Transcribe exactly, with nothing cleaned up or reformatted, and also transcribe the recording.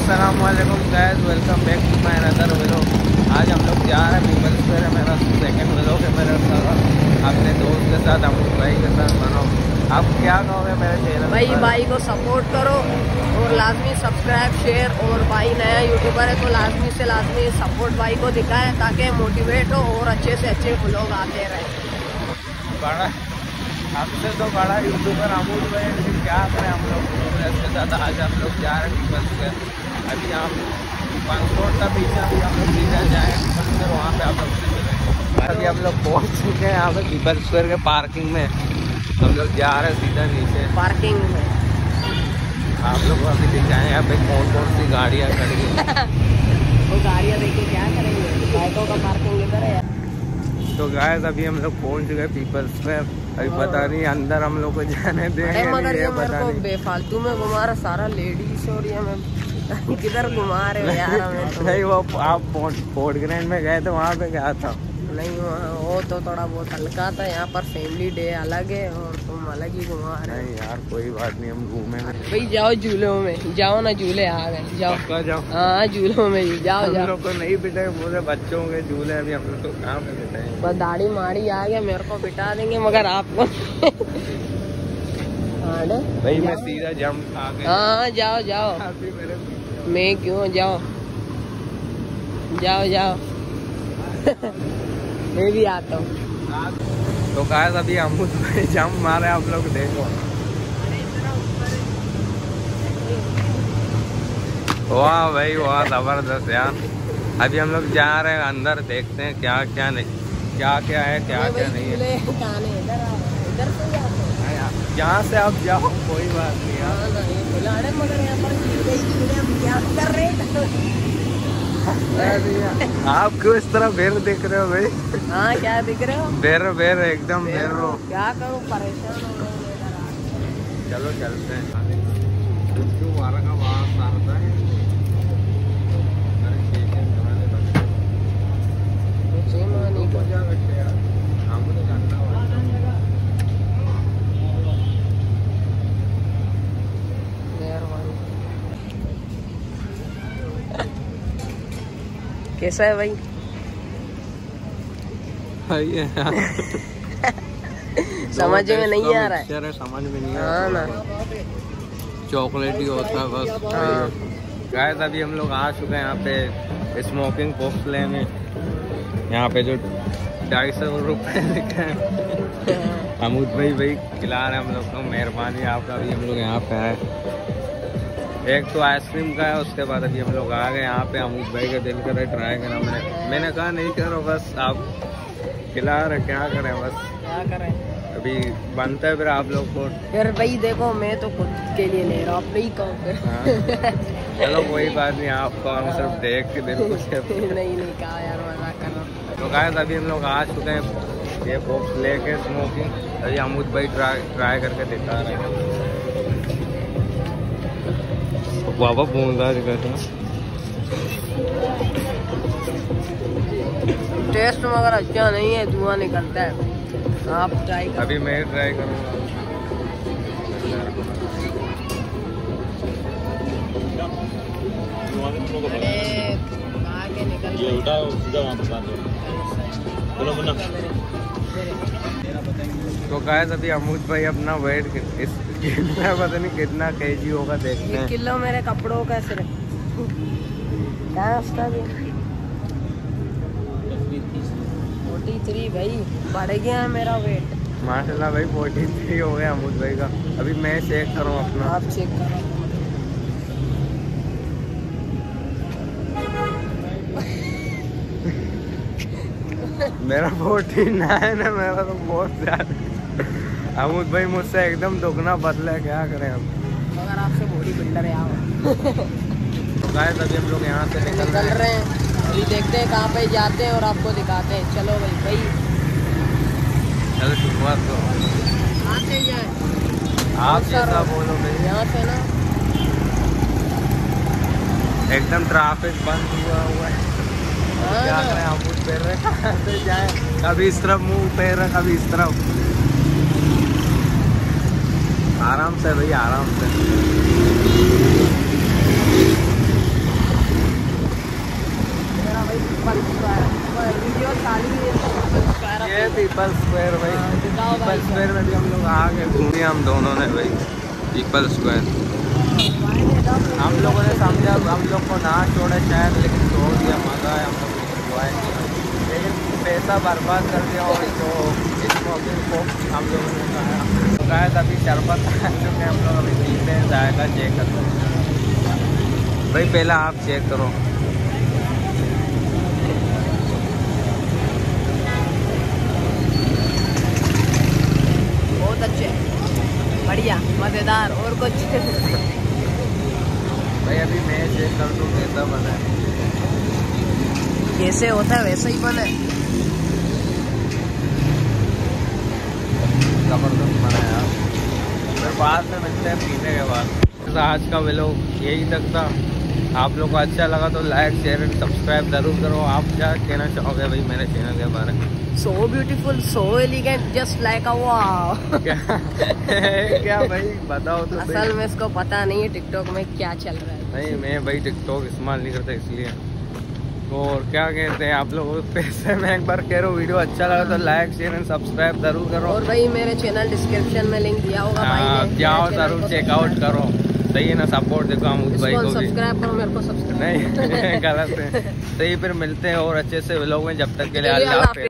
अस्सलाम वालेकुम guys, welcome back to my another vlog. आज हम लोग जा रहे हैं पीपल स्क्वायर है। मेरा सेकंड व्लॉग है मेरे साथ, अपने दोस्त के साथ, अमूल भाई के साथ बनाओ। आप क्या कहोगे मेरे चैनल भाई भाई को सपोर्ट करो और लाजमी सब्सक्राइब शेयर, और भाई नया यूट्यूबर है तो लाजमी से लाजमी सपोर्ट भाई को दिखाए ताकि मोटिवेट हो और अच्छे से अच्छे व्लॉग आते रहे। बड़ा हमसे तो बड़ा यूट्यूबर अमूल भाई, लेकिन क्या करें हम लोग इसके साथ। आज हम लोग जा रहे हैं पीपल स्क्वायर। अभी हम पाँच रोड का पीछे अभी हम लोग सीधा जाए पीपल स्क्वायर, वहाँ पे आप लोग अभी हम लोग पहुँच चुके हैं यहाँ पे पीपल स्क्वायर के पार्किंग में। हम लोग जा रहे हैं सीधा नीचे पार्किंग में। आप लोग को अभी दिखाएं यहाँ पे कौन कौन सी गाड़ियाँ खड़ी हैं। वो गाड़ियाँ देख क्या करेंगे, बाइकों का पार्किंग इधर है। तो गाइस अभी हम लोग पहुँच चुके हैं पीपल स्क्वायर। अभी पता नहीं अंदर हम लोग को जाने देंगे मगर ये मेरे को बेफालतू में घुमा रहा सारा लेडीज, और ये मैं किधर घुमा रहे हो यार हमें तो। नहीं वो आप फोर्ट ग्रैंड में गए थे, वहाँ पे क्या था? नहीं वो तो थोड़ा बहुत हल्का था। यहाँ पर फैमिली डे अलग है और तुम अलग ही घुमा रहे। नहीं यार कोई बात नहीं, हम घूमे भाई जाओ झूलों में, जाओ ना, झूले आ गए, जाओ जाओ। हाँ झूलों में जाओ हम जाओ। लोग को नहीं बिठाए, पूरे बच्चों के झूले अभी हम लोग को कहाँ पे बिठाए। बस दाढ़ी माड़ी आ गया, मेरे को बिठा देंगे मगर आपको भाई मैं सीधा जंप आ गया। हाँ जाओ जाओ, अभी मेरे मैं क्यों, जाओ जाओ जाओ मैं भी आता हूँ। तो गाइस अभी हम जंप मारे, आप लोग देखो। वाह भाई वाह, जबरदस्त यार। अभी हम लोग जा रहे हैं अंदर, देखते हैं क्या क्या नहीं, क्या क्या है क्या क्या नहीं है। यहाँ से आप जाओ, कोई बात नहीं यार। मगर यहाँ पर क्या कर रहे हैं आप क्यों इस तरह बेर दिख रहे हो भाई? हाँ क्या दिख रहे हो? बेर बेर एकदम बेर हो। क्या करूँ, परेशान हो गए। चलो चलते हैं। क्यों मारा का वहाँ सारता है? कैसा है भाई? समझ में नहीं आ रहा है। समझ में नहीं आ रहा ना, चॉकलेट ही होता है बस। गाइस अभी हम लोग आ चुके हैं यहाँ पे स्मोकिंग पॉप्स लेने। यहाँ पे जो ढाई सौ रुपये लिखे हैं, अमूद भाई भाई खिला रहे हैं हम लोग को, मेहरबानी आपका। भी हम लोग यहाँ पे आए, एक तो आइसक्रीम का है, उसके बाद अभी हम लोग आ गए यहाँ पे। अमूद भाई का दिल करे ट्राई करा, मैंने मैंने कहा नहीं करो, बस आप खिला रहे, क्या करें, बस क्या करें। अभी बनता है फिर आप लोग को। फिर भाई देखो मैं तो खुद के लिए ले रहा हूँ, अपने ही काम पे। चलो कोई बात नहीं, आपको हम सिर्फ देख के दिल खुश है। नहीं नहीं कहा यार, मजाक कर रहा हूँ। तो गाइस अभी हम लोग आ चुके हैं ये बॉक्स लेके स्मोकिंग। अभी अमूद भाई ट्राई ट्राई करके दिखा रहे हैं। बाबा बूंदा कहते हैं, टेस्ट मगर अच्छा नहीं है, धुआं निकलता है। आप ट्राई करो। अभी मैं ट्राई करूँगा। आगे निकल ये उठाओ सीधा वहाँ पर बांधो। बोलो मुन्ना। तो गाइस अभी अमूद भाई अपना वेट इस कितना पता नहीं कितना केजी होगा देखते हैं। किलो मेरे कपड़ों का सिर्फ क्या है उसका भी फोर्टी थ्री भाई, बढ़ गया है मेरा वेट माशाल्लाह भाई। फोर्टी थ्री हो गया अमूद भाई का। अभी मैं चेक करूँ अपना, आप चेक करो। मेरा फोर्टी नाइन है, मेरा तो बहुत ज्यादा। अमूद भाई मुझसे एकदम दुगना बदला है, क्या करें अब। मगर आपसे बॉडी बिल्डर है आप। तो गाइस अभी हम लोग यहाँ से निकल निकल रहे हैं, अभी देखते हैं कहाँ पे जाते हैं और आपको दिखाते हैं। चलो भाई भाई चलो शुरुआत तो आते जाए, आप जैसा बोलो भाई। यहाँ से ना एकदम ट्रैफिक बंद हुआ हुआ है। क्या करें, हम मुँह फेर रहे कहाँ से जाए, कभी इस तरफ मुँह फेर रहे, कभी इस तरफ। आराम से भाई, आराम से। पीपल स्क्वायर भाई, पीपल स्क्वायर में भी हम लोग आ गए, घूमे हम दोनों ने भाई पीपल स्क्वायर। हम लोगों ने समझा हम लोग को ना छोड़े शायद, लेकिन छोड़ दिया, मज़ा आया, हम लोग एंजॉय किया, लेकिन पैसा बर्बाद कर दिया। और तो स्मोकिंग को हम लोगों ने खाया, तो खाया तभी शरबत खा चुके हम लोग, अभी पीते हैं, जाएगा चेक करते हैं भाई, पहला आप चेक करो। बहुत अच्छे, बढ़िया, मज़ेदार। और कुछ भाई अभी मैं चेक कर दूँ कैसा बना है। जैसे होता है वैसे ही बने, जबरदस्त बना है यार। फिर बाद में मिलते हैं पीने के बाद। आज का व्लॉग यही तक था। आप लोग को अच्छा लगा तो लाइक शेयर एंड सब्सक्राइब जरूर करो। आप क्या कहना चाहोगे भाई मेरे चैनल के बारे में? So beautiful, so elegant, just like a wow. क्या क्या भाई बताओ तो। असल में इसको पता नहीं है टिकटॉक में क्या चल रहा है। नहीं मैं भाई टिकटॉक इस्तेमाल नहीं करता इसलिए। और क्या कहते हैं आप लोग पैसे में एक बार कह रहा हूँ, वीडियो अच्छा लगा तो लाइक शेयर एंड सब्सक्राइब जरूर करो। और भाई मेरे चैनल डिस्क्रिप्शन में लिंक दिया होगा, हाँ जाओ जरूर चेकआउट करो। सही है ना, सपोर्ट देखो हम उस भाई को भी। सब्सक्राइब करो, मेरे को सब्सक्राइब नहीं गलत है। सही, फिर मिलते हैं और अच्छे से व्लॉग में, जब तक के लिए अल्लाह हाफ़िज़।